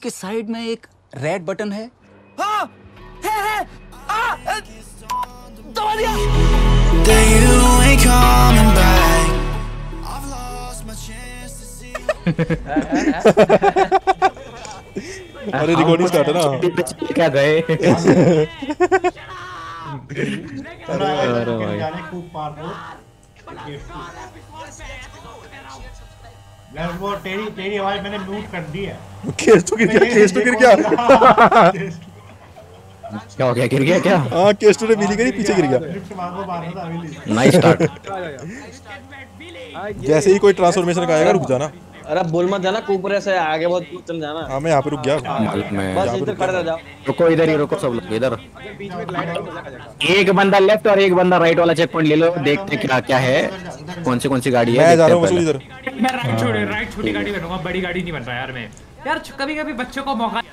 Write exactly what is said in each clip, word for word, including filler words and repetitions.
के साइड में एक रेड बटन है। हाँ है है आ, दबा दिया। अरे रिकॉर्डिंग स्टार्ट है ना। क्या गए अरे भाई यार वो तेरी तेरी आवाज मैंने म्यूट कर दी है। केस तो गिर गया, केस तो गिर गया। क्या हो गया, गिर गया क्या? हाँ केस तो ने मिली गई, पीछे गिर गया। Nice start. जैसे ही कोई ट्रांसफॉर्मेशन का आएगा रुक जाना। अरे बोल मत जाना, ऊपर से आगे बहुत चल जाना। हाँ मैं यहाँ पे रुक गया। बस इधर खड़े रह जाओ। रुको इधर ही रुको सब लोग इधर। एक बंदा लेफ्ट और एक बंदा राइट वाला चेक पॉइंट ले लो, देखते क्या क्या है, कौन सी कौन सी गाड़ी है। मैं जा रहा हूँ वसूल इधर। मैं राइट छोड़ राइट छोटी गाड़ी बनूंगा, बड़ी गाड़ी नहीं बन रहा यार मैं। यार कभी कभी बच्चों को मौका।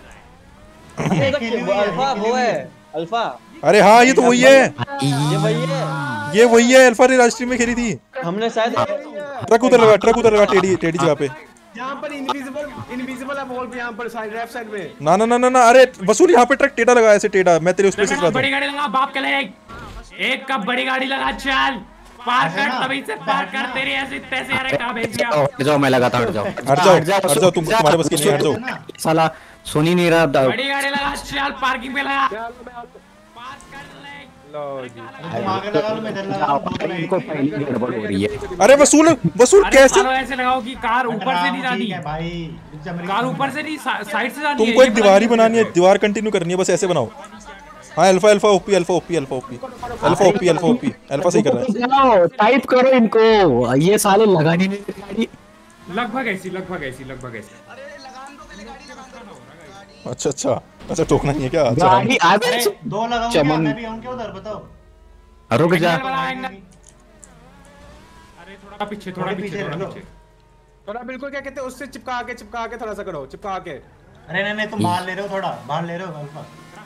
अल्फा वो है अल्फा। अरे हाँ ये तो वही है, ये वही है, ये वही है। अल्फा ने राष्ट्रीय में खेली थी। हमने शायद ट्रक उधर लगा, ट्रक उधर लगा टेढ़ी टेढ़ी जगह पे। यहाँ पर इनविजिबल इनविजिबल है वॉल पे, यहाँ पर साइड लेफ्ट साइड में। ना ना ना ना ना अरे वसूल यहाँ पे ट्रक टेढ़ा लगा, ऐसे टेढ़ा। मैं तेरे उस पे से चलाता हूँ। बड़ी गाड़ी लगा बाप के लिए, एक कप बड़ी गाड़ी लगा, चल पार कर, तभी से पार कर। तेरी ऐसी तैसे यार कहां भेज दिया। हट जाओ, मैं लगाता हूँ। हट जाओ हट जाओ हट जाओ, तुम तुम्हारे बस की नहीं, हट जाओ। साला सुन ही नहीं रहा। बड़ी गाड़ी लगा, चल पार्किंग पे लगा, पास कर ले। लो जी आगे लगा लो, मैं इधर लगा हूं। इनको पहली गड़बड़ हो रही है। अरे वसूल वसूल कैसे? ऐसे लगाओ कि कार ऊपर से नहीं जानी है भाई, कार ऊपर से नहीं साइड से जानी है। तुमको एक दीवार ही बनानी है, दीवार कंटिन्यू करनी है, बस ऐसे बनाओ। हाँ alpha alpha OP alpha OP alpha OP alpha OP alpha OP alpha सही कर रहा है। टाइप करो इनको, ये साले लगानी नहीं गाड़ी। लगभग ऐसी लगभग ऐसी लगभग ऐसी। अच्छा अच्छा अच्छा टोकना नहीं है क्या? अच्छा गाड़ी आगे दो लगाऊं क्या? मैं भी आऊं क्या उधर, बताओ। रुक जा। अरे थोड़ा पीछे थोड़ा पीछे थोड़ा पीछे थोड़ा बिल्कुल क्या कहते हैं उससे चिपका के चिपका के थोड़ा सा करो, चिपका के। अरे नहीं नहीं तुम बाहर ले रहे हो, थोड़ा बाहर ले रहे हो अल्फा।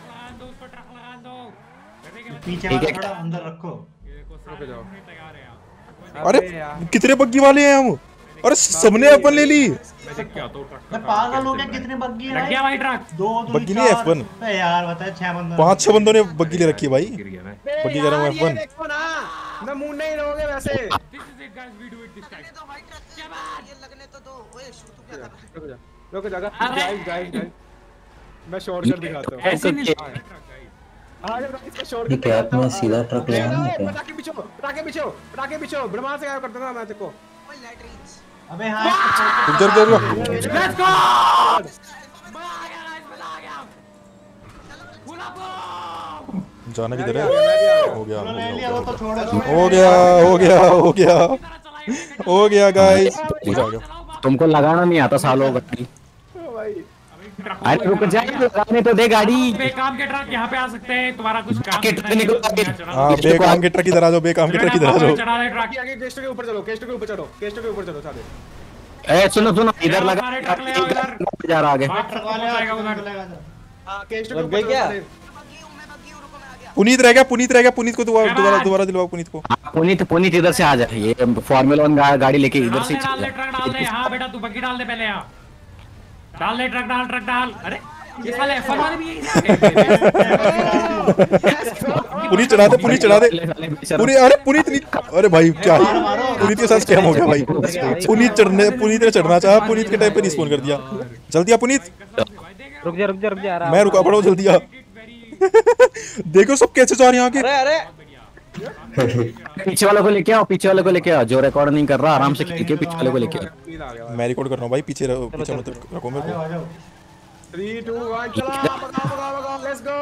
पीछे वाला थोड़ा अंदर रखो। रुक जाओ। अरे कितने बग्गी वाले हैं हम? अरे सबने अपन ले ली। मैं पागल हो गया, कितने बग्गी है लग गया भाई ट्रक। दो दो बग्गी नहीं एफ वन यार, बता छह बंदों, पांच छह बंदों ने बग्गी ले रखी है भाई। गिर गया मैं। बग्गी कह रहा हूँ एफ वन। देखो ना, मैं मुंह नहीं रहोगे वैसे। This is it guys, we do it this time. ये लगने तो दो। ओए शूट तू क्या कर रहा है? रुक जा रुक जा गाइस गाइस गाइस, मैं शॉर्टकट दिखाता हूं। ऐसे नहीं आ जा गाइस, मैं शॉर्टकट दिखाता हूं। सीधा ट्रक ले आना है। पटाके पीछे पटाके पीछे पटाके पीछे ब्रह्मा से गायब कर दूंगा मैं तेरे को। ओए लाइट रीच। अबे हाँ रुक जा रुक जा। Let's go. मजा आ गया गाइस, मजा आ गया। फुला बो। जाना किधर है? हो गया हो ले लिया गया वो तो छोड़ो। हो गया हो गया हो गया हो गया गाइस। तुमको लगाना नहीं आता सालों गाड़ी। अरे रुक जा, लगाने तो दे गाड़ी। बेकाम के ट्रक यहाँ पे आ सकते हैं, तुम्हारा कुछ काम के ट्रक निकलो आगे। हाँ बेकाम के ट्रक इधर आ जाओ, बेकाम के ट्रक इधर आ जाओ। चढ़ा दे ट्रक। आगे आगे केस्ट के ऊपर चलो, केस्ट के ऊपर चलो, केस्ट के ऊपर चलो सारे। ए सुनो सुनो, इधर लगा ट्रक ले आओ इधर। जा रहा आगे। ट्रक वाले आएगा उधर। हां केस्ट के लग ऊपर गई क्या? बग्गी हूं मैं, बग्गी हूं, रुको मैं आ गया। पुनीत रह गया, पुनीत रह गया, पुनीत को दोबारा दोबारा दोबारा दिलवाओ पुनीत को। पुनीत पुनीत इधर से आ जा, ये फॉर्मूला वन गाड़ी लेके इधर डाल से दे डाल दे ट्रक डाल दे। हाँ बेटा तू बग्गी डाल दे पहले। यहाँ डाल दे ट्रक, डाल ट्रक डाल। अरे ये साले एफ वन वाले भी यही से। पुनीत चढ़ा दे, पुनीत चढ़ा दे पुनीत। अरे पुनीत नहीं, अरे भाई क्या है पुनीत के साथ स्कैम हो गया भाई। पुनीत चढ़ने पुनीत ने चढ़ना चाहा, पुनीत के टाइम पे रिस्पॉन्ड कर दिया। जल्दी आ पुनीत। रुक जा रुक जा रुक जा। मैं रुका पड़ा हूँ, जल्दी आ। देखो सब कैसे जा रहे हैं आगे। अरे अरे पीछे वाले को लेके आओ, पीछे वाले को लेके आओ। जो रिकॉर्ड नहीं कर रहा आराम से खींच के पीछे वाले को लेके आओ। मैं रिकॉर्ड कर रहा हूँ भाई, पीछे रहो, पीछे मत रखो मेरे को। तीन दो एक चला, भगाओ भगाओ भगाओ, लेट्स गो।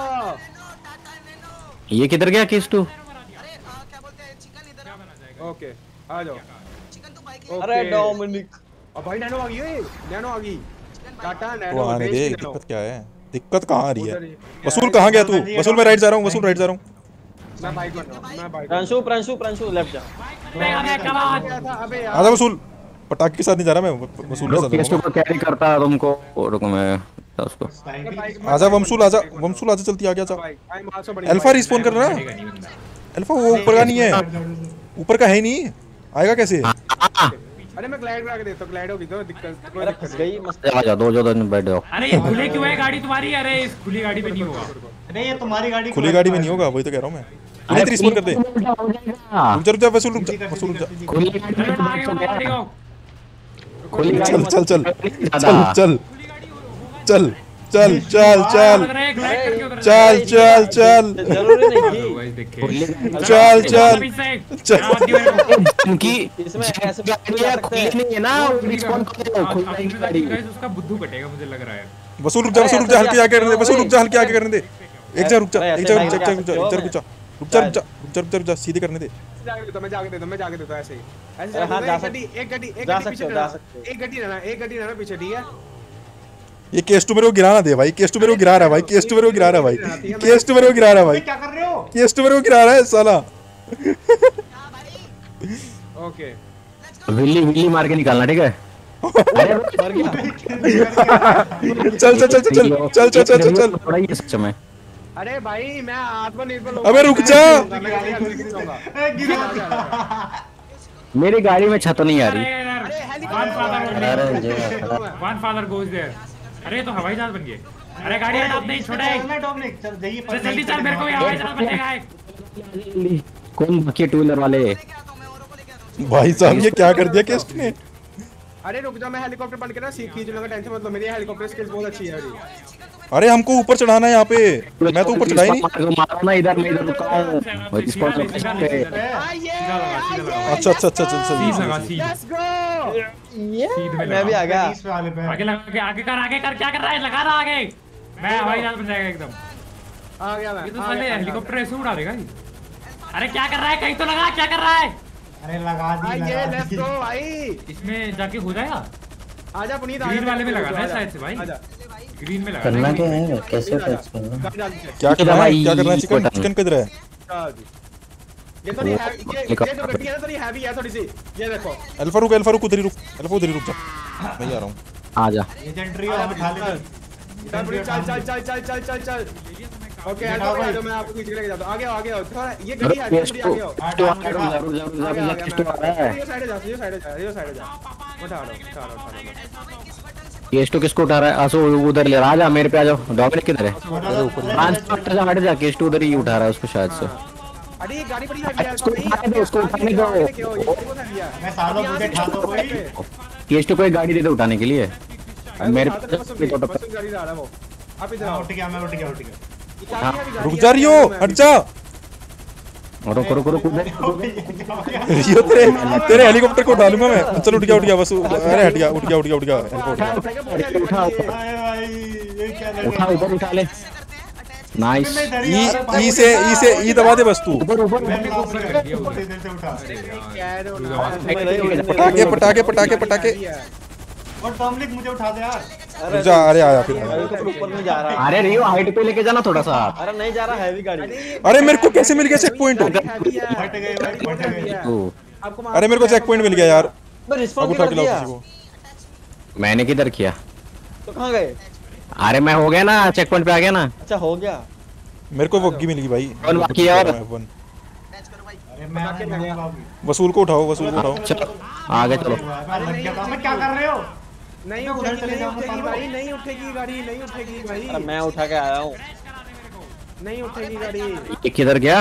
ये किधर गया केस टू? अरे आ, क्या बोलते हैं चिकन इधर। ओके आ जाओ। चिकन तो बाइक ओके। अरे डोमिनिक। अब भाई नैनो आ गई है, नैनो आ गई। टाटा तो नैनो आने दे, भेज दिक्कत क्या है? दिक्कत कहाँ आ रही है? वसूल कहाँ गया तू? वसूल मैं राइट जा रहा हूँ, वसूल राइट जा रहा हूँ। मैं बाइक बन रहा हूं, मैं बाइक। प्रांशु प्रांशु प्रांशु लेफ्ट जा। अबे यार आजा वसूल, पटाखे के साथ नहीं जा रहा मैं, वसूल के साथ केस टू को कैरी करता है तुमको। रुको मैं उसको। आजा वमसूल, आजा वमसूल, आजा जल्दी आ गया। जा अल्फा रिस्पॉन कर रहा है। अल्फा वो ऊपर का नहीं है, ऊपर का है नहीं, आएगा कैसे? अरे मैं ग्लाइड बना के देता हूँ, ग्लाइड होगी तो दिक्कत कोई अरे दिक्कत फंस नहीं। गई मस्त। आ जाओ, दो जो दिन बैठ जाओ। अरे ये खुले क्यों है गाड़ी तुम्हारी? अरे इस खुली गाड़ी पे नहीं होगा। नहीं ये तुम्हारी गाड़ी खुली गाड़ी में नहीं होगा, वही तो कह रहा हूँ मैं। नहीं रिस्पॉन कर दे। रुक जा रुक जा वसूल रुक जा वसूल रुक जा। खुली गाड़ी चलो में ना, आगे बढ़ो, गाड़ी को। खुली गाड़ी चल में चल चल ज्यादा। चल चल चल चल चल लग रहा है ग्लाइड करके उधर चल चल चल जरूरी नहीं थी। गाइस देखे खुली गाड़ी चल चल अभी से चल। यहाँ दियो मेरे को। इनकी इसमें ऐसे भी गाड़ी जा है, सकते खुली हैं। नहीं है ना, वो रिस्पॉन कर दो, खुली अपनी गाड़ी। गाइस उसका बुद्धू कटेगा मुझे लग रहा है। वसूल रुक जा वसूल रुक जा हल्के आगे करने दे वसूल रुक जा हल्के आगे करने दे। एक जा रुक जा एक जा रुक जा रुक जा रुक जा रुक जा रुक जा रुक जा रुक जा रुक जा रुक जा सीधे करने दे। जाके देता मैं जाके देता मैं जाके देता ऐसे ही ऐसे अरे हाँ, जाके जा देता, एक गड्डी एक गड्डी एक जा गड्डी सकते पीछे हो, जा रहना, सकते हो। एक गड्डी रहना एक गड्डी रहना पीछे, ठीक है? ये केस टू मेरे को गिरा ना दे भाई, केस टू मेरे को गिरा रहा है भाई, केस टू मेरे को गिरा रहा है भाई, केस टू मेरे को गिरा रहा है भाई, क्या कर रहे हो? केस टू मेरे को गिरा रहा है साला। ओके विल्ली विल्ली मार के निकालना, ठीक है? मर गया। चल चल चल चल चल चल चल चल चल। थोड़ा ही सच में। अरे भाई मैं आत्मनिर्भर अबे रुक जा। मैं गाड़ी खरीद के जाऊंगा। ए, गिरा। मेरी गाड़ी में छत नहीं आ अरे रही। यार one father one father goes there. अरे ये तो हवाई जहाज बन गए। अरे गाड़ी हटा नहीं छोड़े। चलना डोमिनिक, चल जाइए चल जल्दी चल, मेरे को ये हवाई जहाज बनेगा एक। कौन बाकी टू व्हीलर वाले? भाई साहब ये क्या कर दिया केस ने? अरे रुक जा, मैं हेलीकॉप्टर बन के ना सीख खींच लूंगा, टेंशन मत लो, मेरी हेलीकॉप्टर स्किल्स बहुत अच्छी है अभी। अरे हमको ऊपर चढ़ाना है यहाँ पे, मैं तो ऊपर चढ़ा ही नहीं। मारो ना, इधर मैं इधर रुका हूँ। रिस्पॉन लोकेशन पे। अच्छा अच्छा अच्छा चल सीध चल लगा सीध। Let's go. ये मैं भी आ गया। इस वाले पे आगे लगा के आगे कर आगे कर, क्या कर रहा है? लगा रहा आगे। मैं हवाई जहाज बन जाएगा एकदम। आ गया मैं। ये तो आ साले गया, हेलीकॉप्टर ऐसे उड़ा देगा ये। अरे क्या कर रहा है? कहीं तो लगा, क्या कर रहा है? अरे लगा दी आइए लगा लेट्स दी। गो भाई। इसमें जाके हो जाएगा। आजा पुनीत, ग्रीन आजा, वाले में लगाना है आजा, शायद से भाई। आजा। ग्रीन में लगाना करना है। क्या है, कैसे टच करना? गाड़ी डाल दीजिए। क्या करना है भाई, क्या करना है? Chicken button. चिकन किधर है? डाल दी। ये थोड़ी है, ये ये जो गड्डी है ना थोड़ी हैवी है थोड़ी सी, ये देखो। अल्फा रुक अल्फा रुक उधर ही रुक अल्फा उधर ही रुक जा, मैं जा रहा हूँ। आजा। एजेंट्री और बिठा ले। चल पुनीत, चल चल चल चल चल चल चल। ओके अल्फा भाई, मैं आपको खींच के लेके जाता हूँ। आगे आओ आगे आओ, थोड़ा ये गड्डी है, थोड़ी आगे आओ। केस्टो आ रहा है, जरूर जरूर आगे जरूर आओ, केस्टो आ रहा है। ये साइड जा, ये साइड जा, ये साइड जा। उठा लो उठा लो उठा लो। केस्टो किसको उठा रहा है? आसो उधर ले रहा, आजा मेरे पे आ जाओ। डॉमिनिक किधर है? पांच हट जा हट जा, केस्टो उधर ही उठा रहा है उसको शायद से। अरे ये गाड़ी बड़ी हैवी है, उसको उठाने दो, उसको उठाने दो। मैं सालों मुझे ठा दो कोई। केस्टो को एक गाड़ी दे दो उठाने के लिए। मेरे पे तो गाड़ी ला रहा है वो। आप इधर आओ। उठ गया मैं उठ गया उठ गया। रुक जा रही हो, हट जा। रुक रुक रुक उधर। यो तेरे तेरे हेलीकॉप्टर को डालूंगा मैं। चल उठ गया उठ गया बस। अरे हट गया उठ गया उठ गया उठ गया हेलीकॉप्टर। उठा अरे भाई ये क्या लगा? उठा उधर उठा ले। नाइस। ई ई से ई से ई दबा दे बस तू। ऊपर ऊपर मैं वापस कर दिया ऊपर देर से उठा। पटाखे पटाखे पटाखे पटाखे। और डोमिनिक मुझे उठा दे यार। रुक जा, अरे आया फिर। हेलीकॉप्टर ऊपर में जा रहा है। अरे रियो हाइट पे लेके जाना थोड़ा सा। अरे नहीं जा रहा, हैवी गाड़ी। अरे मेरे को कैसे मिल गया चेक पॉइंट? फट गए भाई फट गए। ओ, अरे मेरे को चेक पॉइंट मिल गया यार। मैं अब रिस्पॉन्स उठा कर के लाओ दिया। किसी को। मैंने किधर किया? तो कहाँ गए? अरे मैं हो गया ना, चेक पॉइंट पे आ गया ना। अच्छा हो गया। मेरे को वग्गी मिल गई भाई। कौन बाकी है और? वन। अरे मैं मैं बाबू वसूल को उठाओ वसूल को उठाओ। चलो आगे चलो। मैं लग गया था। मैं क्या कर रहे हो? नहीं उठेगी नहीं उठेगी भाई, नहीं उठेगी गाड़ी, नहीं उठेगी अरे भाई, मैं उठा के आया हूँ। नहीं उठेगी गाड़ी। ये किधर गया?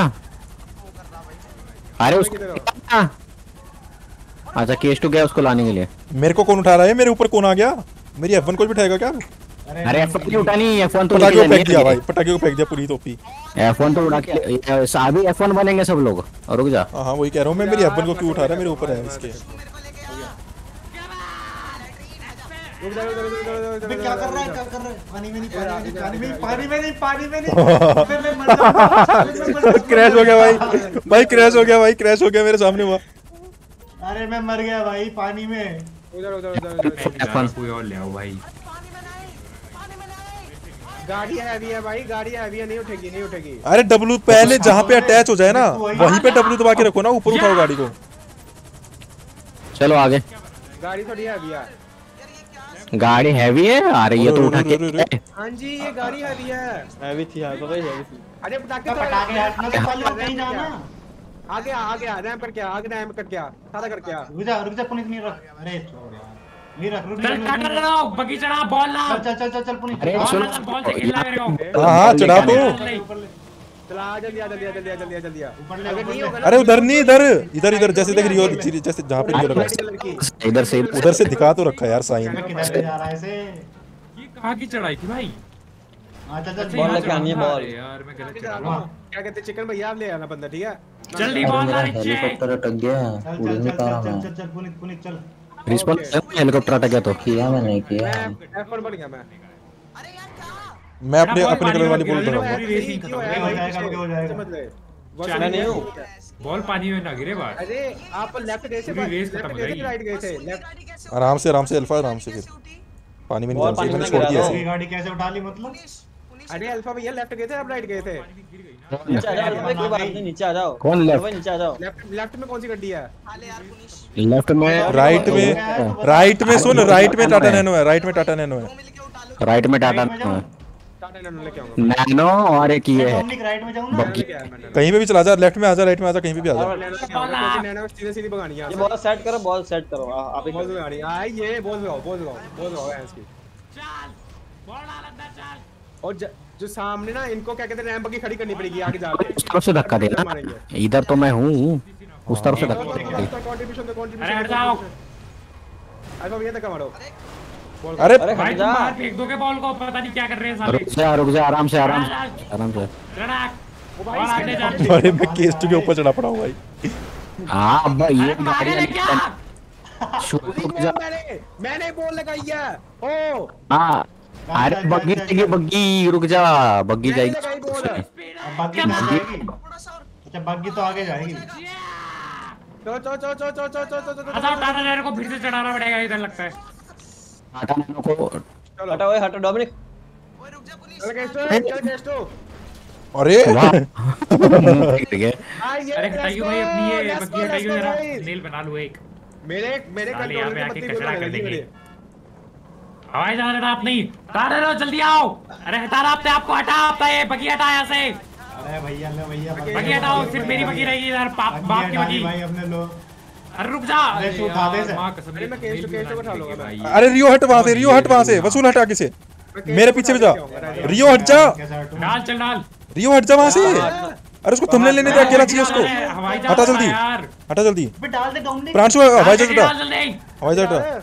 अरे उसको अच्छा केस टू गया उसको लाने के लिए। मेरे को कौन उठा रहा है? मेरे ऊपर कौन आ गया? मेरी एफ वन को भी बिठाएगा क्या? अरे एफ वन नहीं उठानी, एफ वन तो पटाखे को लेके फेंक दिया जानी भाई, है। पटाखे को फेंक दिया पूरी टोपी। एफ वन तो उड़ा के अभी एफ वन बनेंगे सब लोग। और रुक जा। हाँ हाँ वही कह रहा हूँ मैं। मेरी एफ वन को क्यों उठा रहा है? मेरे ऊपर है इसके। रुक जा, रुक जा, रुक जा, रुक जा, मैं रुक क्या जा, कर रहा है रुक क्या जा। कर रहा है? पानी में नहीं पानी में नहीं पानी में नहीं पानी में नहीं पानी में नहीं। मैं मर जाऊंगा। क्रैश हो गया भाई, भाई क्रैश हो गया भाई, क्रैश हो गया मेरे सामने हुआ। अरे मैं मर गया भाई पानी में। उधर उधर उधर उधर। कोई और ले आओ भाई। गाड़ी हैवी है भाई, गाड़ी हैवी है, नहीं उठेगी नहीं उठेगी। अरे डब्लू पहले जहाँ पे अटैच हो जाए ना वहीं पे डब्लू दबा के रखो ना, ऊपर उठाओ गाड़ी को। चलो आगे। गाड़ी थोड़ी हैवी है। गाड़ी हैवी है। अरे ये तो उठा के हाँ जी ये गाड़ी हैवी है। हैवी थी, हाँ तो भाई हैवी थी। अरे पटाखे तो पटाखे हटने से पहले कहीं जाना। आगे आ आगे आ रैंप करके आ आगे रैंप करके आ सारा करके आ रुक जा रुक जा पुनीत नहीं रख अरे छोड़ यार नहीं रख रुक चल काट रहा हूं बगी चढ़ा बॉल ला चल चल चल चल पुनीत अरे बॉल सुन ला, बॉल से खेलना मेरे को हाँ हाँ चढ़ा तो चला जल्दी आ जल्दी आ जल्दी आ जल्दी आ जल्दी आ अगर नहीं होगा अरे उधर नहीं इधर इधर इधर जैसे देख रियो जैसे जहाँ पे रियो लगा है। इधर से उधर से दिखा तो रखा है यार साइन। किधर से जा रहा है ऐसे ये कहां की चढ़ाई थी भाई? हां चल चल बॉल लेके आनी है बॉल अरे यार मैं गलत चढ़ा रहा हूं। क्या कहते चिकन भैया आप ले आना बंदा ठीक है जल्दी बॉल ला नीचे हेलीकॉप्टर अटक गया चल उड़ चल नहीं पा रहा चल मैं। चल चल पुनीत पुनीत चल रिस्पॉन हेलीकॉप्टर अटक गया तो किया मैं नहीं किया। एफ वन बन गया मैं अरे यार क्या मैं अपने अपने कलर वाली बॉल बढ़ाऊंगा। पूरी रेसिंग खत्म हो हो गई। जाएगा हो जाएगा समझ गए चला नहीं हूं बॉल पानी में ना गिरे बाहर। अरे आप लेफ्ट गए थे पूरी रेस खत्म हो लेफ्ट गए थे जाएगी। राइट गए थे लेफ्ट आराम से आराम से अल्फा आराम से फिर पानी में नहीं बॉल जाना चाहिए, पानी मैंने में छोड़ दिया गिरा ऐसे। ये गाड़ी कैसे उठा ली मतलब अरे अल्फा भैया लेफ्ट गए थे आप राइट गए थे नीचे आ जाओ भाई कोई बात नहीं नीचे आ जाओ कौन left? भाई नीचे आ जाओ लेफ्ट लेफ्ट में कौन सी गड्डी है हाले यार पुनिश लेफ्ट में राइट में राइट में सुन राइट में टाटा नैनो है राइट में टाटा नैनो है। मिलके उठा लो राइट में टाटा टाटा नैनो लेके आऊंगा नैनो और एक ये है ओमनिक राइट में जाऊं ना बग्गी। कहीं पे भी चला जा, लेफ्ट में आ जा, राइट में आ जा, कहीं पे भी आ जा। नैनो नैनो सीधे सीधी भगानी है ये बॉल सेट करो बॉल सेट करो आ- आप ही बॉल भगानी आ ये बॉल भगाओ बॉल भगाओ बॉल भगाओ है इसकी चल बॉल डाल अंदर चल। और ज- जो सामने ना इनको क्या कहते हैं रैंप की खड़ी करनी पड़ेगी आगे जाके उस तरफ से धक्का देना मारेंगे इधर तो मैं हूँ उस तरफ से धक्का दे। कंट्रीब्यूशन दो कंट्रीब्यूशन अरे हट जाओ। अल्फा भैया धक्का मारो अरे अरे भाई हट तुम जा बाहर फेंक दोगे बॉल को, पता नहीं क्या कर रहे हैं साले। रुक जा रुक जा आराम से आराम से आराम से लड़ाक बॉल आगे जा। अरे मैं केस के ऊपर चढ़ा पड़ा हूँ भाई। हाँ अब ये अरे तुम आगे लेके आ। शुरू रुक जा मैंने मैंने बॉल लगाई है ओ हाँ अरे बग्गी जाएगी बग्गी रुक जा बग्गी मैंने जाएगी लगाई बॉल अब बाकी ना जाएगी अच्छा बाकी तो आगे जाएगी चो चो चो चो चो चो चो चो चो अच्छा टाटा नैनो को फिर से चढ़ाना पड़ेगा इधर लगता है। टाटा नैनो को हटो ओए हटो डोमिनिक ओए रुक जा पुनिश चल गेस्टो चल गेस्टो अरे वाह ठीक है आ ये अरे हटाइयो भाई अपनी ये Let's buggy go, हटाइयो let's go, जरा guys. नील बना लो एक। मेरे मेरे साले यहाँ कंट्रोल पे की आके बत्ती कचरा बोल कर रही देंगे। है हवाई जहाज हटा आप नहीं टाटा नैनो जल्दी आओ। अरे हटा रहा अपने आपको हटा आपका ये बग्गी हटा यहाँ से। अरे भैया ले भैया बग्गी हटाओ सिर्फ मेरी बग्गी रहेगी इधर बाप बाप की बग्गी। भाई अपने लो अरे रुक जा। अरे तू उठा दे इसे। माँ कसम अरे मैं केस टू केस टू उठा लूंगा मैं। भाई। अरे रियो हट वहां से, रियो हट वहां से, वसूल हटा किसे मेरे पीछे भी जा। रियो हट जा, कैसे हटूं डाल चल डाल। रियो हट जा वहां से। अरे उसको थंबनेल लेने दे, अकेला चाहिए उसको। अरे, हवाई जहाज हटा जल्दी, यार। हटा जल्दी। अबे डाल दे डोमिनिक प्रांशु हवाई जहाज हटा, डाल जल्दी। हवाई जहाज हटा।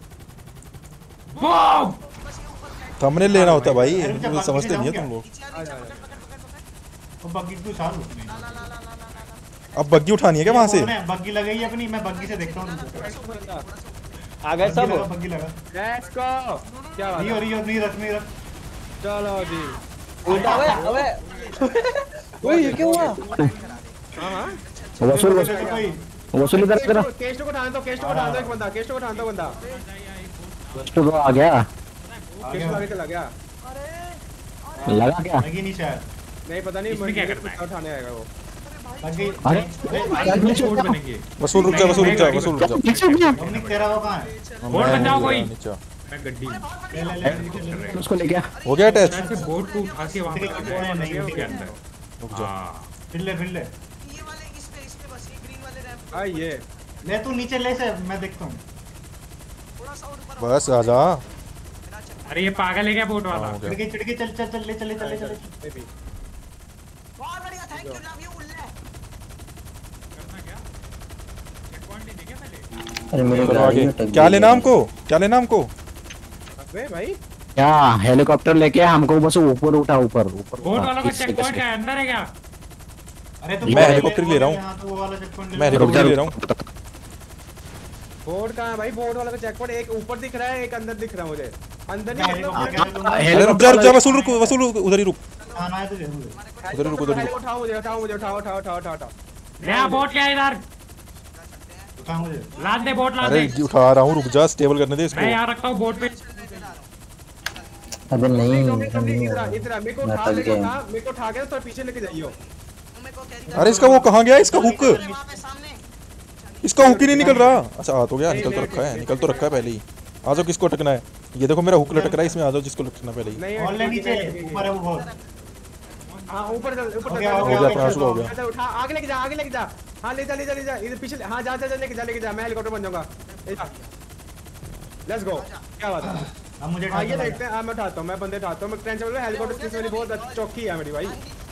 बूम। थंबनेल लेना होता है भाई, तुम समझते नहीं है तुम लोग। वो बग्गी को साल उसने अब बग्गी उठानी है क्या वहां से? कौन है? बग्गी लगाई है अपनी मैं बग्गी से देखता हूं आ गए सब बग्गी लगा लेट्स गो क्या बात रियो है रियो नहीं रख नहीं रख चलो जी उल्टा ओए अबे ओए ये क्या हुआ हां हां वसूल वसूल तो कोई वसूल इधर इधर केस टू को उठाने दो केस टू को उठाने दो एक बंदा केस टू को उठाने दो बंदा तो आ गया केस टू आगे चला गया लगा क्या लगी नहीं शायद नहीं पता नहीं इसमें क्या मुझे करना है? कुछ उठाने आएगा वो लगी अरे बोट बनेंगे। वसूल रुक जा, वसूल रुक जा, वसूल रुक जा। डोमिनिक तेरा वो कहां है बोट बन जाओ कोई। नीचे। मैं गड्डी ले ले ले उसको ले गया हो गया अटैच? ऐसे बोट को उठा के वहां पर लगाया नहीं उसके अंदर। रुक जा। हाँ। फिर ले फिर ले ये वाले इस पे इस पे बस ये ग्रीन वाले रैंप आ ये ले तू नीचे ले से मैं देखता हूं थोड़ा सा और ऊपर बस आ जा। अरे ये पागल है क्या बोट वाला? हो गया। चिड़के चिड़के चल चल चल ले चले चले चले बेबी बहुत बढ़िया थैंक यू लव यू उल्ले अरे मेरे चलो गाड़ी आगे। में टक क्या गई लेना है। हमको, क्या लेना हमको? अबे भाई क्या हेलीकॉप्टर लेके हमको बस ऊपर उठा ऊपर ऊपर बोट वालों का इससे चेक पॉइंट कैसे? है अंदर है क्या? अरे तो मैं हेलीकॉप्टर ले रहा हूं। हां तो वो वाला चेक पॉइंट मैं रुक जा हेलीकॉप्टर ले रुक रहा हूँ। बोर्ड कहां है भाई बोर्ड वाला का चेकपॉइंट एक ऊपर दिख रहा है एक अंदर दिख रहा है मुझे अंदर नहीं हेलीकॉप्टर मतलब कैसे अरे रुक जा, रुक जा, वसूल रुक, वसूल रुक, उधर ही रुक, आना है तुझे उधर ही रुक, उधर ही रुक। उठाओ मुझे उठाओ मुझे उठाओ उठाओ उठाओ उठाओ उठाओ नया बोट क्या है इधर? कहां मुझे लाद दे बोट लाद अरे दे। उठा रहा हूँ, रुक जा, स्टेबल करने दे मैं इसको। यहाँ रखता हूँ बोट पे। अबे नहीं नहीं मेरा नहीं हो इधर रहा। इधर मेरे को मैं उठा टक मेरे को गया। उठा मेरे को उठा के तो पीछे लेके जाइयो मेरे को कैरी अरे इसका वो कहाँ गया, इसका हुक, वहां पे सामने इसका हुक ही नहीं निकल रहा। अच्छा आ तो गया, निकल तो रखा है, निकल तो रखा है पहले ही। आ जाओ, किसको अटकना है? ये देखो मेरा हुक लटक रहा है, इसमें आ जाओ जिसको लटकना पहले ही। नहीं और ले नीचे ऊपर है वो बहुत हां ऊपर चल ऊपर हो चल गया, हो हो गया, गया, प्रांशु हो गया। अच्छा उठा आगे लेके जा आगे लेके जा हाँ ले जा ले जा ले जा इधर पीछे हाँ जा जा जा लेके जा लेके जा मैं हेलीकॉप्टर बन जाऊंगा लेट्स गो क्या बात है अब मुझे हाँ ये देखते हैं हाँ मैं उठाता हूँ मैं बंदे उठाता हूँ मैं ट्रेन चल रहा हेलीकॉप्टर स्पेस मेरी बहुत अच्छी चौकी है मेरी भाई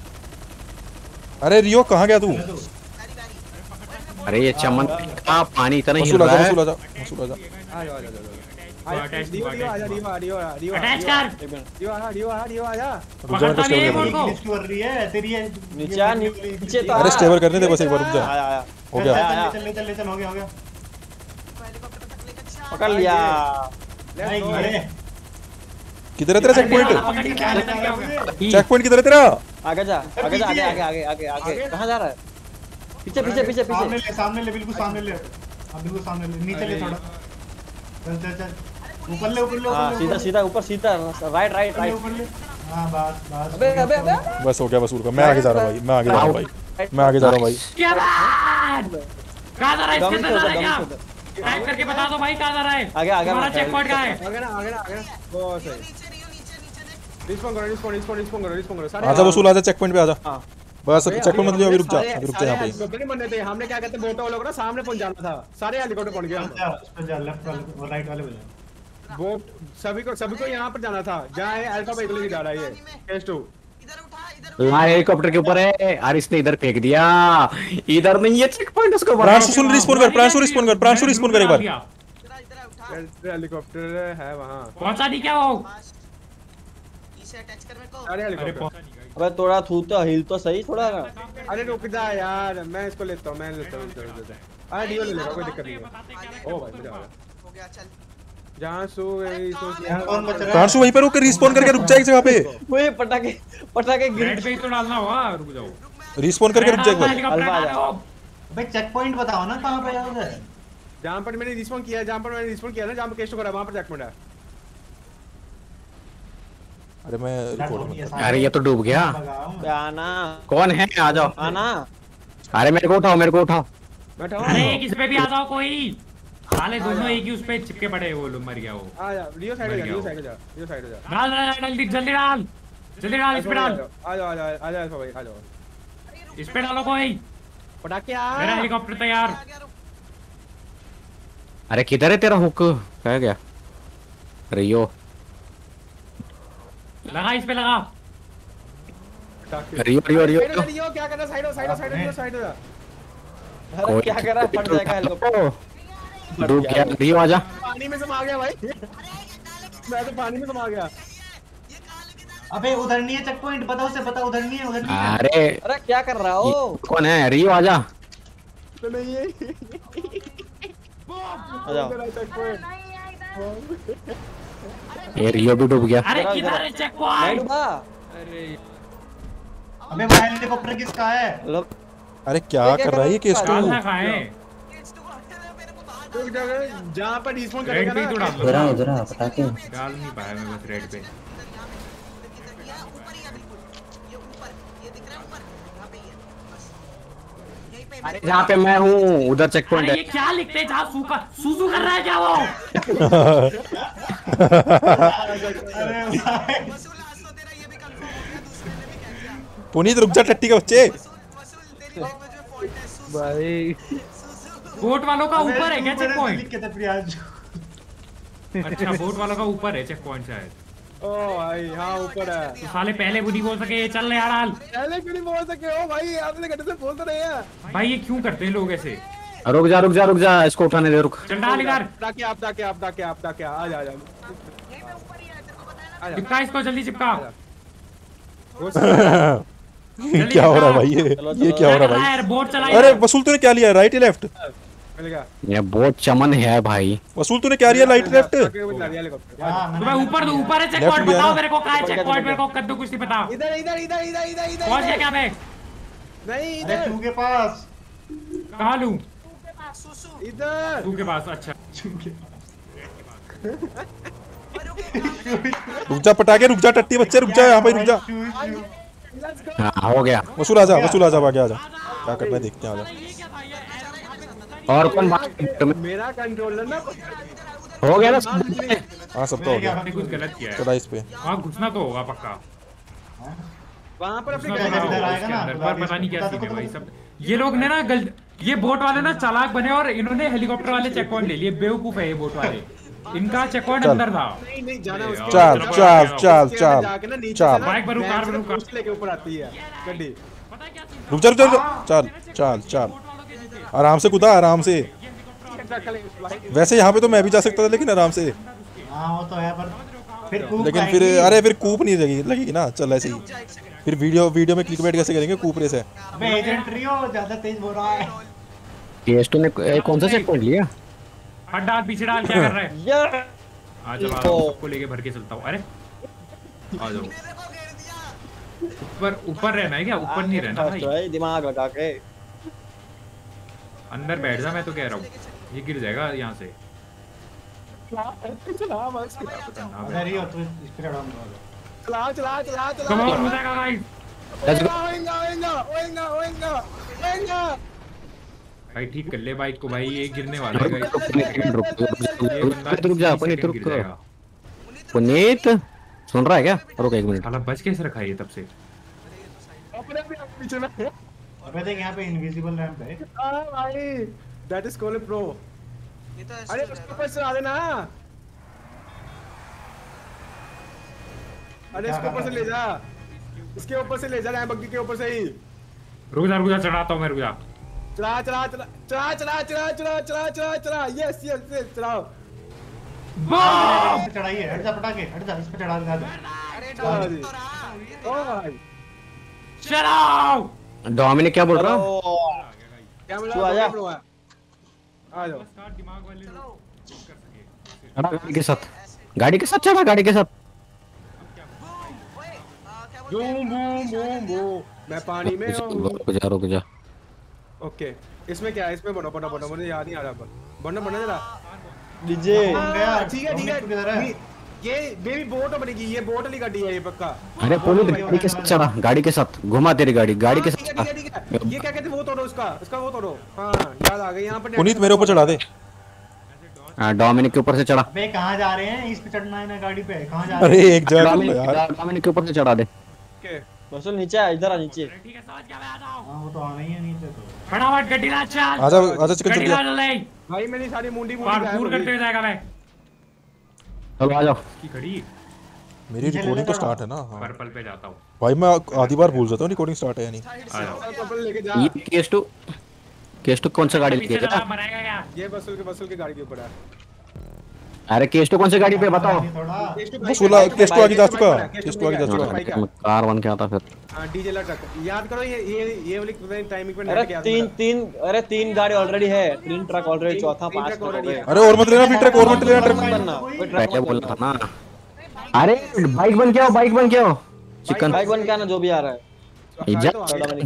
अरे रियो कहाँ गया तू? अरे ये चमन का पानी इतना हिल वसूल रहा आजा है। वसूल आजा वसूल आजा आ जाओ आ जाओ आ जाओ रियो रियो आजा रियो रियो रियो अटैच कर रियो आ रियो आ रियो आजा रुक जा मैं तो स्टेबल कर बोट को ग्लिच कर रही है तेरी है नीचे नीचे तो अरे स्टेबल करने दे बस एक बार रुक जा आया आया हो गया चल चल चल चल हो गया हो गया पकड़ लिया नहीं अरे किधर है तेरा चेक पॉइंट? चेक पॉइंट किधर है तेरा? आगे जा आगे जा आगे आगे आगे आगे आगे कहां जा रहा है? पीछे पीछे पीछे सामने पीछे ले सामने ले बिल्कुल सामने ले अब बिल्कुल सामने ले नीचे ले थोड़ा चल चल चल ऊपर ले ऊपर ले हां सीधा सीधा ऊपर सीधा राइट राइट राइट ऊपर ले हां बस बस अबे अबे अबे बस हो गया वसूल का। मैं आगे जा रहा हूँ भाई मैं आगे जा रहा हूँ भाई मैं आगे जा रहा हूँ भाई। क्या बात कहां जा रहा है इसके अंदर जा रहा है क्या टाइप करके बता दो भाई कहां जा रहा है आगे आगे हमारा चेक पॉइंट कहां है आगे ना आगे ना आगे ना बहुत सही रिस्पॉन्ड करो रिस्पॉन्ड रिस्पॉन्ड रिस्पॉन्ड करो रिस्पॉन्ड करो सारे आजा वसूल आजा चेक पॉइंट पे आजा हां बस चेक पॉइंट मत लियो अभी रुक जा अभी रुक जा यहाँ पे। हेलीकॉप्टर नहीं बनने थे हमने क्या कहते बोट वालों को ना सामने पहुंच जाना था सारे हेलीकॉप्टर पहुंच गए हम उस पे जा लेफ्ट वाले और राइट वाले पे जा बोट सभी को सभी को यहाँ पर जाना था जहाँ है अल्फा बाइक लेके जा रहा है ये केस टू इधर उठा इधर हाँ हेलीकॉप्टर के ऊपर है यार इसने इधर फेंक दिया इधर नहीं है चेक पॉइंट उसको प्रांशु रिस्पॉन्ड कर प्रांशु रिस्पॉन्ड कर प्रांशु रिस्पॉन्ड कर एक बार। इधर इधर उठा हेलीकॉप्टर है वहाँ पहुंचा नहीं क्या वो इसे अटैच कर मेरे को सारे हेलीकॉप्टर अबे थोड़ा थू तो हिल तो सही थोड़ा अरे रुक जा यार मैं इसको लेता हूँ मैं लेता हूँ इधर इधर अरे डियो ले लेगा कोई दिक्कत नहीं है ओ भाई मजा आ गया हो गया चल जहाँ सो गई सो कौन बच रहा है प्रांशु वहीं पर रुक रिस्पॉन्ड करके रुक जा एक जगह पे। ओए पटाखे पटाखे गिर रेड पे ही तो डालना होगा रुक जाओ रिस्पॉन्ड करके रुक जा एक बार। हेलीकॉप्टर आ जाओ भाई चेक पॉइंट बताओ ना कहां पे जाओगे जहाँ पर मैंने रिस्पॉन्ड किया जहाँ पर मैंने रिस्पॉन्ड किया ना जहाँ पर केस टू करा वहाँ पर चेकपॉइंट है। अरे मैं रिकॉर्ड में अरे ये तो डूब गया आना कौन है आ जाओ आना अरे मेरे को उठाओ मेरे को उठाओ बैठा अरे एक इस पे भी आ जाओ कोई साले दोनों एक ही उस पे चिपके पड़े वो लोग मर गया वो आ जा रियो साइड हो जा रियो साइड हो जा रियो साइड हो जा डाल डाल डाल जल्दी जल्दी डाल जल्दी डाल इस पे डाल आ जाओ आ जाओ आ जाओ भाई आ जाओ इस पे डालो कोई पटाखे मेरा आ हेलीकॉप्टर तैयार अरे किधर है तेरा हुक कह गया रियो लगा इस पे लगा रियो रियो रियो रियो क्या कर रहा है साइड हो साइड हो साइड हो साइड हो जा अरे क्या कर रहा है फट जाएगा हेलीकॉप्टर डूब गया रियो आजा पानी में समा गया भाई मैं तो पानी में समा गया अबे उधर नहीं है चेक पॉइंट पता उसे पता उधर नहीं है उधर नहीं है अरे अरे क्या कर रहा हो कौन है रियो आजा तो नहीं है आ जाओ ये रियो भी डूब गया अरे किधर है चेक नहीं पॉइंट डूबा अबे वो हेलीकॉप्टर किसका है लो अरे क्या कर रहा है ये केस टू? डालना कहाँ है तो जगह जहाँ पर रिस्पॉन्ड रेड करेगा पे ही तो ना डाल इधर आ दो इधर आ पटाखे डाल नहीं पाया मैं बस रेड पे ऊपर ही है बिल्कुल ये ऊपर ये दिख रहा है ऊपर यहाँ पे ही है बस यहीं पे अरे जहाँ पे मैं हूँ उधर चेक पॉइंट अरे है ये क्या लिखते हैं जहाँ सूखा सूसू कर रहा है क्या वो अरे भाई वसूल आज तो तेरा ये भी कंफर्म हो गया दूसरे ने भी क्या किया पुनीत रुक जा टट्टी के बच्चे। वसूल वसूल तेरी लैंग्वेज में फॉल्ट है सुसु भाई बोट वालों का ऊपर है क्या चेक पॉइंट लिख के थे प्रियाज अच्छा बोट वालों का ऊपर है चेक पॉइंट शायद ओ भाई हाँ ऊपर है तो साले पहले भी नहीं बोल सके चल यार डाल पहले क्यों नहीं बोल सके हो भाई आपने घंटे से बोल तो रहे हैं भाई ये क्यों करते हैं लोग ऐसे रुक जा रुक जा रुक जा इसको उठाने दे रुक चल डाल इधर ताकि आप ताकि आप ताकि आप ताकि आ जा आ जा यहीं पे ऊपर ही है तेरे को पता है ना चिपका इसको जल्दी चिपका ये क्या हो रहा है भाई ये ये क्या हो रहा है भाई? यार बोट चला अरे वसूल तूने क्या लिया राइट या लेफ्ट? मिलेगा ये बहुत चमन है भाई वसूल तूने क्या लिया राइट लेफ्ट? हेलीकॉप्टर तुम्हें ऊपर दो ऊपर है चेक Left पॉइंट भी है बताओ ना? मेरे को कहाँ है चेक पॉइंट मेरे को कद्दू कुछ नहीं पता इधर इधर इधर इधर इधर इधर पहुंच गया क्या मैं नहीं अरे इधर तू के पास कहाँ लूं सुसु इधर तू के पास अच्छा रुक जा पटाखे रुक जा टट्टी बच्चे रुक जा यहाँ पे रुक जा। हाँ हो गया वसूल आजा वसूल आजा आगे आजा क्या करना है देखते हैं आजा। और कौन बात मेरा कंट्रोलर ना हो गया ना हाँ सबका हो गया। आपने कुछ गलत किया है चला इस पे वहाँ घुसना तो होगा पक्का वहाँ पर अपने घुसना तो इधर होगा आएगा उसके ना, अंदर, तो पर आगे पता नहीं क्या तो सीन है तो भाई सब ये लोग ने ना गलत ये बोट वाले ना चालाक बने और इन्होंने हेलीकॉप्टर वाले चेक पॉइंट ले लिए। बेवकूफ है ये बोट वाले। इनका चेक पॉइंट अंदर था। नहीं नहीं जाना उसके चल चल चल चल जाके ना नीचे चल से बाइक भरू, कार भरू, कार। पुश लेके ऊपर आती है गड्डी। रुक जा रुक जा रुक जा। चल चल चल आराम से कूदा आराम से। वैसे यहाँ पे तो मैं भी जा सकता था लेकिन आराम से। हाँ वो तो है पर फिर कूप लेकिन फिर आएगी। अरे फिर कूप नहीं लगेगी लगेगी ना। चल ऐसे ही फिर वीडियो वीडियो में क्लिकबेट कैसे करेंगे कूप रेस है। अबे एजेंट रियो ज्यादा तेज बोल रहा है। केएस टू ने ए, कौन सा चेक पॉइंट लिया? हट डाल पीछे डाल क्या कर रहा है? ये आ चलो आ जाओ, सबको लेके भर के चलता हूँ। अरे आ जाओ। ऊपर ऊपर रहना है क्या? ऊपर नहीं रहना भाई, भाई दिमाग लगा के अंदर बैठ जा। मैं तो कह रहा हूँ ये गिर जाएगा यहाँ से। चला बस अरे रियो तू इस पे चढ़ा चला चला चला चला कम ऑन हो जाएगा गाइस। Let's go. ओएंगा ओएंगा ओएंगा ओएंगा ओएंगा। भाई ठीक कर ले बाइक को भाई, ये गिरने वाला है गाइस। रुक रुक रुक जा पुनीत रुक। पुनीत सुन रहा है क्या? रुक एक मिनट। साला बच कैसे रखा है ये तब से? अपने भी पीछे में। अबे देख यहाँ पे इनविजिबल रैंप है। हां भाई दैट इज कॉल्ड प्रो। ये तो अरे उसके ऊपर से आ देना। अरे इसके ऊपर से ले जा, इसके ऊपर से ले जा रैंप बग्गी के ऊपर से ही। रुक जा रुक जा चढ़ाता हूँ मैं। रुक जा। चला चला चला चला चला चला चला चला चला चला यस यस यस चलाओ। बम! इस पे चढ़ाइए हट जा पटाके हट जा इस पे चढ़ा दे। अरे चलो डॉग जी। तो रहा ओ भाई चलाओ। डोमिनिक क्या बोल रहा? क्या बोला? तू आजा। आ जाओ। दिमाग वाले चढ़ा गाड़ी के साथ, गाड़ी के साथ चढ़ा, गाड़ी के साथ। बूम बूम बूम बूम मैं पानी में हूँ। रुक जा रुक जा। ओके इसमें क्या है? इसमें बनो बनो बनो मुझे याद नहीं आ रहा पर बनो बनो जरा। डीजे हाँ, ठीक है ठीक किधर है? है। ये बेबी बोट बनेगी, ये बोट वाली गाड़ी है ये पक्का। अरे पुनीत गाड़ी के साथ चढ़ा, गाड़ी के साथ घुमा तेरी गाड़ी, गाड़ी के हाँ, साथ ठीक है ठीक है ठीक है। ये क्या कहते हैं वो तोड़ो उसका, उसका वो तोड़ो। हाँ याद आ गई यहाँ पर। पुनीत मेरे ऊपर चढ़ा दे। हाँ डोमिनिक के ऊपर से चढ़ा। अबे कहाँ जा रहे हैं? इस पे चढ़ना है ना गाड़ी पे। कहाँ जा अरे रहे हैं? एक जगह कर लो डोमिनिक यार। डोमिनिक के ऊपर से चढ़ा दे। ओके बसुल नीचे आ, इधर आ नीचे। ठीक है समझ गया मैं आ जाऊँ। हाँ वो तो आना ही है नीचे तो। फटाफट गड्डी ला चल। आजा आजा चिकन गड्डी चल ला गया। जल्दी। भाई मेरी सारी मुंडी मुंडी पार्कूर करते हुए जाएगा मैं। चलो आ जाओ। की खड़ी मेरी रिकॉर्डिंग तो स्टार्ट है ना। हाँ। पर्पल पे जाता हूँ। भाई मैं आधी बार भूल जाता हूँ रिकॉर्डिंग स्टार्ट है या नहीं। आ जाओ। कपड़े लेके जा। ये केएस टू केएस टू कौन सा गाड़ी पीछे लेके चला जा? बनाएगा क्या? ये बसुल के बसुल की गाड़ी के ऊपर है। अरे केएस टू कौन सी गाड़ी पे बताओ? थोड़ा वो सोलह केस तो आगे जा चुका। केस तो आगे जा चुका। चुका। मैं कार बन के आता फिर। हाँ डीजे लग रखा। याद करो ये ये ये वाली टाइमिंग पे अरे नेट याद तीन करो। तीन अरे तीन गाड़ी ऑलरेडी है। तीन ट्रक ऑलरेडी, चौथा तीन पांच ट्रक ट्रक already हो है। गए। अरे और मत लेना फिर ट्रक और मत लेना ट्रक। बनना कोई ट्रक पहले मत बोला बनना। था ना। अरे बाइक बन के आओ, बाइक बन के आओ। चिकन बाइक बन के आना जो भी आ रहा है। इज्जत। तो आ गया।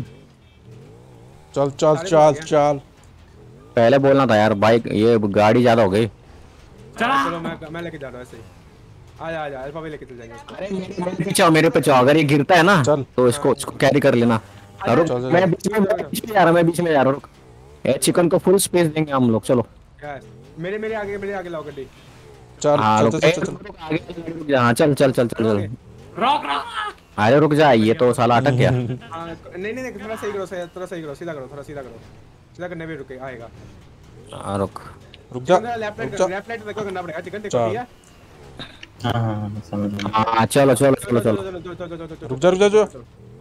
चल चल चल चल। पहले बोलना था यार, बाइक ये गाड़ी ज्यादा हो गई। चला। चलो मैं मैं लेके जा रहा हूँ ऐसे ही। आजा आजा अल्फा भी लेके चल जाएंगे उसको। अरे मेरे पीछे आओ, मेरे पे आओ। अगर ये गिरता है ना चल। तो इसको इसको कैरी कर लेना। रुक चल, चल, मैं बीच में मैं बीच में जा रहा हूँ, मैं बीच में जा रहा हूँ। रुक ए चिकन को फुल स्पेस देंगे हम लोग। चलो यस मेरे मेरे आगे मेरे आगे लाओ गड्डी। चल हाँ चल रुक चल ए, चल चल। रुक, आगे रुक जा। हाँ चल चल चल चल चल। रोक रोक। अरे रुक जा, ये तो साला अटक गया। हाँ नहीं नहीं नहीं थोड़ा सही करो, सही थोड़ा सही करो, सीधा करो, थोड़ा सीधा करो। सीधा करने पे रुके आएगा। हाँ रुक। रुक जा लेफ्ट रुक राइट जा। लेफ्ट राइट देखो करना पड़ेगा। चिकन देखो चल। भैया। हाँ हाँ समझ गया। हाँ चलो चलो चलो चलो। चलो चलो चलो चलो चलो। रुक जा रुक जा जो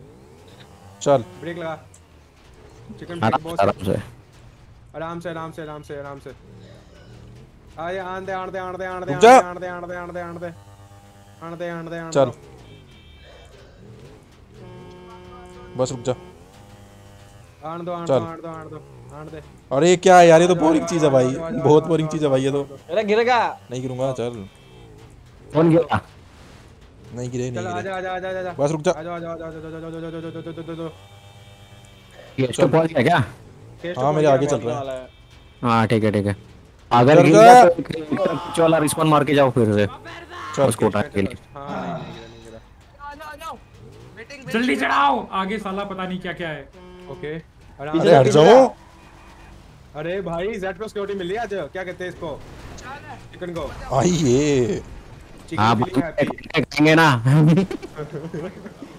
चल। ब्रेक लगा। चिकन ब्रेक आराम बॉस। से आराम से। आराम से आराम से आराम से आराम से। आए आन दे आन दे आन दे आन दे रुक जा। आन दे आन दे आन दे आन दे आन दे आन दे आन दे। चल बस रुक जा। आन दो आन दो चल। आन दो आन दो आन दे। अरे क्या है यार, ये तो बोरिंग चीज है भाई, बहुत बोरिंग चीज है भाई ये तो। अरे गिरेगा। नहीं गिरूंगा। चल कौन गया? नहीं गिरे चल नहीं गिरे। आजा आजा आजा आजा। बस रुक जा। आजा आजा आजा आजा आजा आजा आजा आजा आजा आजा। ये इसको पहुंच गया क्या? हाँ मेरे आगे चल रहा है। वाला है। हाँ ठीक है ठीक है। अगर चल गिर जा। गया तो पीछे वाला रिस्पॉन मार के जाओ फिर से चल उसको उठाने के लिए। हाँ नहीं गिरा नहीं गिरा। वेटिंग जल्दी चढ़ाओ। आगे साला पता नहीं क्या क्या है। ओके अरे हट जाओ। अरे भाई जेड को सिक्योरिटी मिली आज। क्या कहते हैं इसको? चिकन को। आइए। हाँ चिकन करेंगे ना।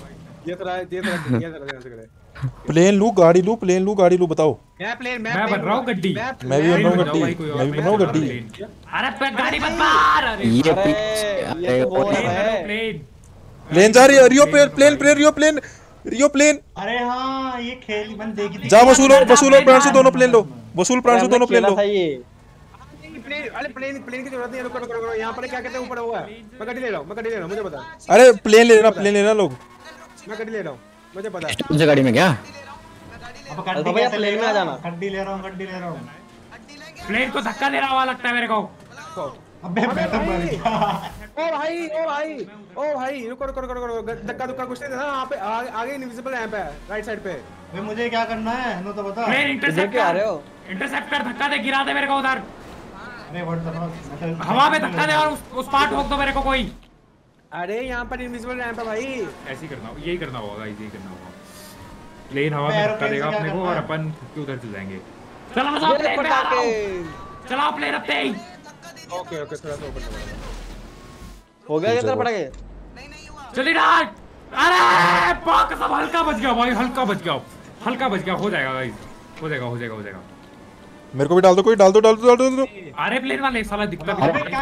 ये थोड़ा ये थोड़ा ये थोड़ा ध्यान से करे। प्लेन लू गाड़ी लू प्लेन लू गाड़ी लू बताओ। मैं प्लेन मैं बन रहा हूँ गड्डी। मैं भी बन रहा हूँ गड्डी मैं भी बन रहा हूँ गड्डी। अरे पे गाड़ी मत मार। अरे ये ये तो बोल रहा है प्लेन प्लेन जा रही है Rio plane plane plane Rio plane Rio plane. अरे हाँ ये खेल मैंने देखी थी। जा वसूलो वसूलो प्रांशु दोनों प्लेन लो वसूल प्रांशु दोनों प्लेन लो। प्लेन अरे प्लेन प्लेन की जरूरत नहीं है। रुको रुको रुको यहाँ पर क्या कहते हैं ऊपर हुआ है। मैं गड्डी ले रहा हूँ मैं गड्डी ले रहा हूँ मुझे पता। अरे प्लेन ले लेना प्लेन लेना लोग। मैं गड्डी ले रहा हूँ मुझे पता है। कौन सी गाड़ी में क्या अब गड्डी भैया कैसे प्लेन में आ लेगा? जाना। गड्डी ले रहा हूँ गड्डी ले रहा हूँ। प्लेन को धक्का दे रहा हुआ लगता है मेरे को। अबे मैं तो मर गया। ओ भाई ओ भाई ओ भाई रुको रुको रुको रुको धक्का धक्का कुछ नहीं देना। यहाँ पे आगे आगे इनविजिबल रैंप है राइट साइड पे। भाई मुझे क्या करना है नो तो बता। प्लेन इंटरसेप्ट आ रहे हो इंटरसेप्ट कर धक्का दे गिरा दे मेरे को उधर अरे व्हाट द हवा में धक्का दे और उस, उस पार ठोक दो मेरे को कोई। अरे यहाँ पर इनविजिबल रैंप है भाई। ऐसे ही करना यही करना होगा यही करना होगा। प्लेन हवा में धक्का देगा अपने को और अपन उधर से जाएंगे। चलो चलो प्लेन पे आ रहा हूं। चलाओ प्लेन अपने ही। ओके ओके थोड़ा सा ऊपर हो गया कितना पड़ गए। जल्दी डाल। अरे पाक सब हल्का बच गया भाई हल्का बच गया हल्का बच गया। हो जाएगा गाइस हो जाएगा हो जाएगा हो जाएगा। मेरे को भी डाल दो कोई डाल दो डाल दो डाल दो, डाल दो। अरे प्लेन वाले साला दिखता भी अरे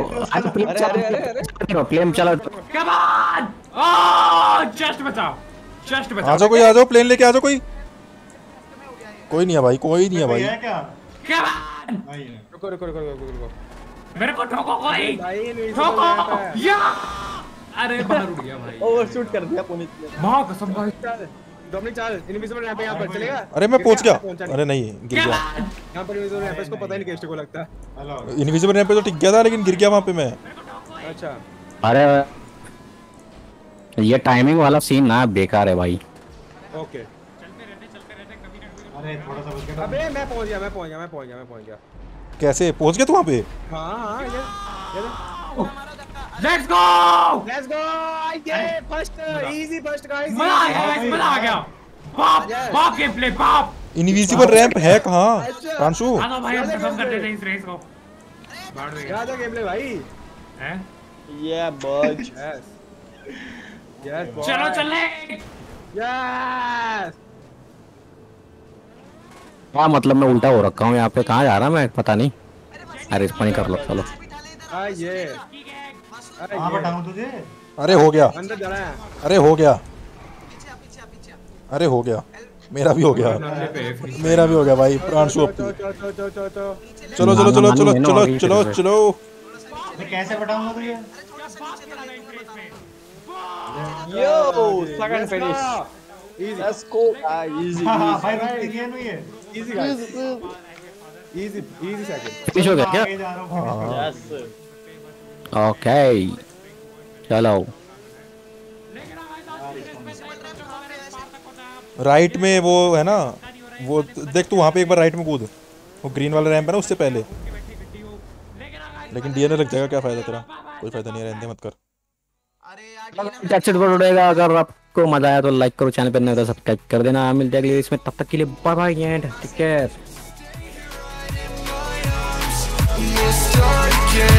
प्लेन चला कम ऑन ओह जस्ट बचाओ जस्ट बचाओ। आ जाओ कोई आ जाओ प्लेन लेके आ जाओ कोई। कोई नहीं है भाई कोई नहीं है भाई। क्या कम ऑन रुको रुको रुको रुको रुको मेरे को ठोको कोई भाई ठोको या अरे बाहर उड़ गया भाई। ओवरशूट कर दिया पुनीत ने। मां कसम भाई डोमिनिक चल इनविजिबल रैंप पे यहाँ पर चलेगा। अरे मैं पहुंच गया अरे नहीं गिर गया। यहाँ पर इनविजिबल रैंप है इसको पता ही नहीं केस्टे को लगता। हेलो इनविजिबल रैंप पे तो टिक गया था लेकिन गिर गया वहां पे मैं। अच्छा अरे ये टाइमिंग वाला सीन ना बेकार है भाई। ओके अरे थोड़ा सा बच गया। अबे मैं पहुंच गया मैं पहुंच गया मैं पहुंच गया मैं पहुंच गया। कैसे पहुंच गया तू वहां पे। हाँ हाँ ये लेट्स गो लेट्स गो ये फर्स्ट इजी फर्स्ट गाइस। मजा आ गया गाइस मजा आ गया। बाप बाप गेम प्ले बाप। इनविजिबल रैंप है कहां प्रांशु। आ भाई हम खत्म कर देते हैं इस रेस को। बाढ़ देगा राजा गेम प्ले भाई हैं। ये बच यस यस चलो चले यस। क्या मतलब मैं उल्टा हो रखा हूँ यहाँ पे। कहाँ जा रहा मैं पता नहीं। अरे पानी कर लो चलो। आ ये अरे कहां ये बैठाऊं तुझे। अरे हो गया अंदर जा रहा है। अरे हो गया अरे हो गया मेरा भी हो गया मेरा भी हो गया भाई प्रांशु अब तू। चलो चलो चलो चलो चलो चलो चलो चलो चलो चलो चलो। मैं कैसे बैठाऊंगा तुझे। Yo second finish. Easy let's go easy हां भाई रुक गया नहीं है। Easy guys easy easy second. Finish हो गया क्या। आगे जा रहा हूं। यस ओके चलो। राइट में वो है ना वो देख तू वहाँ पे एक बार राइट में कूद। वो ग्रीन वाला रैंप है ना उससे पहले। लेकिन डीएनए लग जाएगा क्या फायदा तेरा। कोई फायदा नहीं है रहने दे मत कर। टैक्सेड पर उड़ेगा। अगर आपको मजा आया तो लाइक करो चैनल पर नहीं तो सब्सक्राइब कर देना। मिलते हैं अगली इसमें तब तक के लिए bye bye and take care.